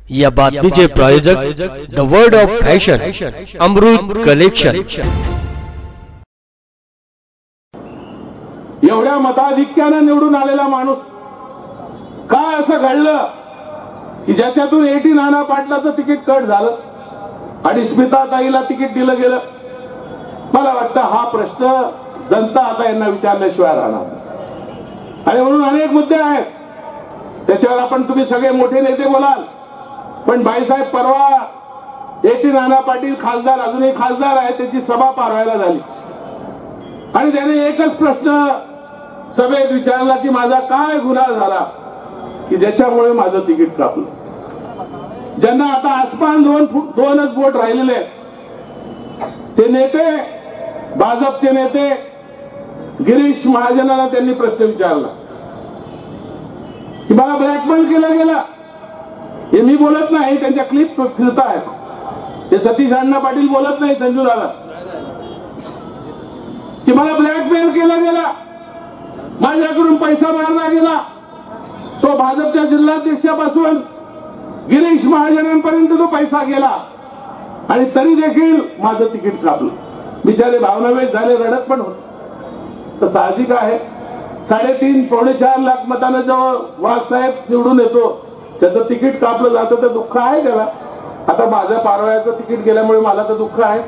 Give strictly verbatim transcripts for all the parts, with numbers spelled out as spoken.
या बातमीचे प्रायोजक the word of fashion Amrut collection. एवढ्या मताधिक्याने निवडून आलेला माणूस काय असं घडलं की ज्याच्यातून एटी नाना पाटलाचं तिकीट कट झालं आणि स्मिताताईला तिकीट दिलं गेलं? मला वाटतं हा प्रश्न जनता आता यांना विचारल्याशिवाय राहणार आणि म्हणून अनेक मुद्दे आहेत त्याच्यावर आपण तुम्ही सगळे मोठे नेते बोलाल, पण भाईसाहेब परवा एटी नाना पाटील खासदार अजूनही खासदार आहे त्याची सभा पारवायला झाली आणि त्याने एकच प्रश्न सभेत विचारला की माझा काय गुन्हा झाला की ज्याच्यामुळे माझं तिकीट कापलं? ज्यांना आता आसमान दोन दोनच बोट राहिलेले ते नेते, भाजपचे नेते गिरीश महाजनाला त्यांनी प्रश्न विचारला की मला ब्लॅकमेल केला गेला। हे मी बोलत नाही, त्यांच्या क्लिप फिरत आहेत, ते सतीश अण्णा पाटील बोलत नाही, संजू दादा, की मला ब्लॅकमेल केला गेला, माझ्याकडून पैसा मारला गेला। तो भाजपच्या जिल्हाध्यक्षापासून गिरीश महाजनांपर्यंत तो पैसा गेला आणि तरी देखील माझं तिकीट कापलं। बिचारे भावनावेश झाले, रडत पण होत। तर साहजिक आहे, साडेतीन पावणे चार लाख मतांना जेव्हा वाघ साहेब निवडून येतो त्याचं तिकीट कापलं जातं तर दुःख आहे त्याला। आता माझ्या पारवायाचं तिकीट गेल्यामुळे मला तर दुःख आहे।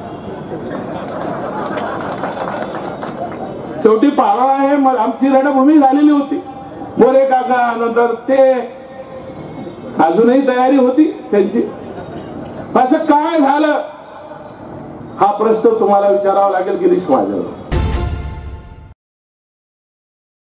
शेवटी पारवा आहे, आमची रणभूमी झालेली होती। मोरे काका नंतर ते अजूनही तयारी होती त्यांची। असं काय झालं हा प्रश्न तुम्हाला विचारावा लागेल गिरीश महाजन।